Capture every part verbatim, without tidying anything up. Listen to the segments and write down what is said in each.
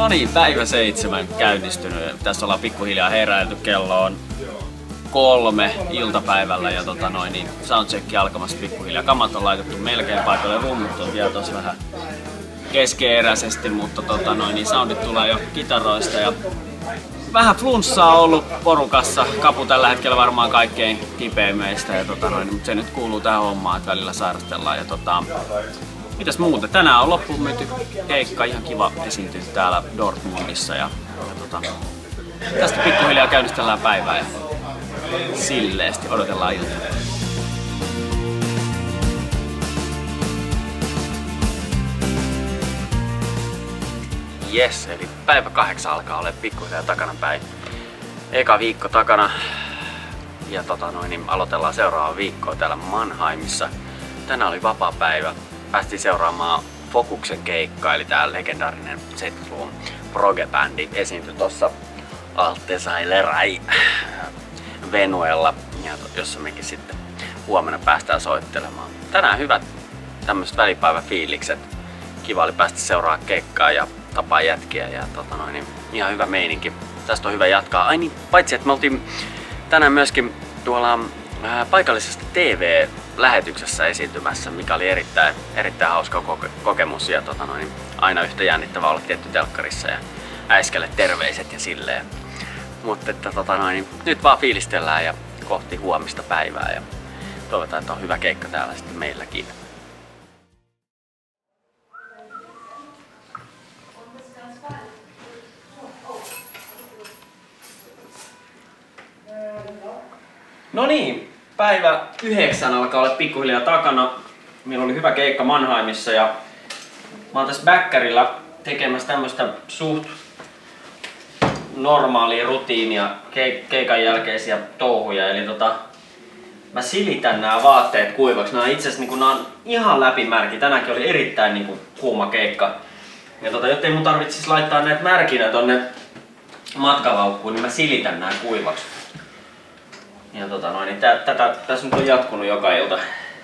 No niin, päivä seitsemän käynnistynyt. Tässä ollaan pikkuhiljaa heräilty. Kello on kolme iltapäivällä ja tota noin, niin soundcheck alkamassa pikkuhiljaa. Kamat on laitettu melkein paikalle, rummut on vielä tossa vähän keskeeräisesti, mutta tota noin, niin soundit tulee jo kitaroista ja vähän flunssaa on ollut porukassa. Kapu tällä hetkellä varmaan kaikkein kipein meistä, ja tota noin, mutta se nyt kuuluu tähän hommaan, että välillä sairastellaan. Ja tota, mitäs muuta? Tänään on loppuun menty keikka, ihan kiva esiintyä täällä Dortmundissa. Ja, ja tota, tästä pikkuhiljaa käynnistellään päivää ja silleesti odotellaan iltaa. Jes, eli päivä kahdeksan alkaa olla pikkuhiljaa takana päin. Eka viikko takana ja tota noin, niin aloitellaan seuraavaa viikkoa täällä Mannheimissa. Tänään oli vapaa päivä. Päästiin seuraamaan Fokuksen keikkaa, eli tää legendaarinen seitsemänkymmentäluvun proge-bändi esiintyi tossa Altesailerai Venuella, jossa mekin sitten huomenna päästään soittelemaan. Tänään hyvät tämmöiset välipäiväfiilikset. Kiva oli päästä seuraamaan keikkaa ja tapaa jätkiä ja tota noin, niin ihan hyvä meininki. Tästä on hyvä jatkaa. Ai niin, paitsi että me oltiin tänään myöskin tuolla ää, paikallisessa T V-lähetyksessä esiintymässä, mikä oli erittäin, erittäin hauska koke kokemus ja tota noin, aina yhtä jännittävää olla tietty telkkarissa ja äiskelle terveiset ja silleen. Mutta että tota noin, niin nyt vaan fiilistellään ja kohti huomista päivää ja toivotaan, että on hyvä keikka täällä sitten meilläkin. No niin, päivä yhdeksän alkaa olla pikkuhiljaa takana. Meillä oli hyvä keikka Mannheimissa ja mä oon tässä bäkkärillä tekemässä tämmöstä suht normaalia rutiinia, keikan jälkeisiä touhuja. Eli tota, mä silitän nämä vaatteet kuivaksi. Nämä itse asiassa niin on ihan läpimärki. Tänäänkin oli erittäin niin kuin, kuuma keikka. Ja tota, jottei mun tarvitsisi laittaa näitä märkinä tonne matkalaukkuun, niin mä silitän nämä kuivaksi. Ja tota noin, niin tä, tätä tässä nyt on jatkunut joka ilta.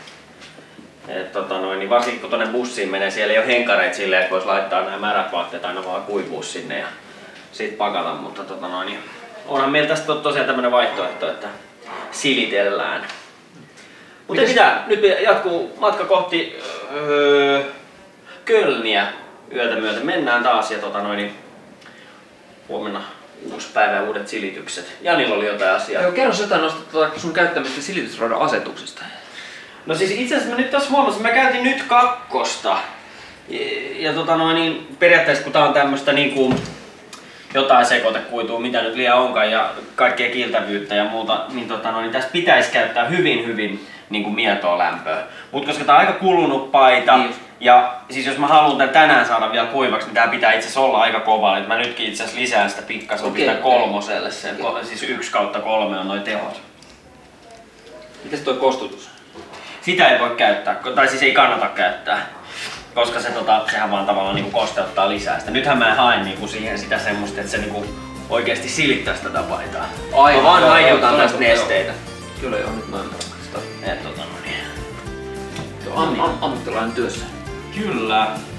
Et tota noin, niin varsinkin kun tonne bussiin menee, siellä ei ole henkareita silleen, että vois laittaa nämä märät vaatteet aina vaan kuivuu sinne ja sit pakata, mutta tota noin, niin onhan meillä tästä tosiaan tämmönen vaihtoehto, että silitellään. Mutta ei mitään, nyt jatkuu matka kohti öö, Kölniä yötä myöten. Mennään taas ja tota noin, niin huomenna uusi päivä ja uudet silitykset. Janilla oli jotain asiaa. Joo, kerro jotain noista tuota, sun käyttämistä silitysradan asetuksesta. No siis itse asiassa mä nyt tässä huomasin, mä käytin nyt kakkosta. Ja, ja tota noin, niin periaatteessa kun tää on tämmöstä niinku jotain sekoitekuitua, mitä nyt liian onkaan ja kaikkea kiiltävyyttä ja muuta, niin, tota noin, niin tässä pitäisi käyttää hyvin hyvin niinku mietoa lämpöä. Mut koska tää on aika kulunut paita, niin. Ja siis jos mä haluan tän tänään saada vielä kuivaksi, niin tää pitää itse asiassa olla aika kova. Mä nytkin itse asiassa lisään sitä pikkasen, okay, pistän kolmoselle sen. Okay. Siis yksi kautta kolme on noi tehot. Mites toi kostutus? Sitä ei voi käyttää, tai siis ei kannata käyttää. Koska se, tota, sehän vaan tavallaan niinku kosteuttaa lisää sitä. Nythän mä haen niinku siihen sitä semmoista, että se niinku oikeesti silittäisi tätä paitaa. Aivan, mä vaan aiheutan tästä nesteitä. Kyllä joo, nyt noin tarkastaa. Et tota no niin. Am, am, ammattilainen työssä. Kyllä.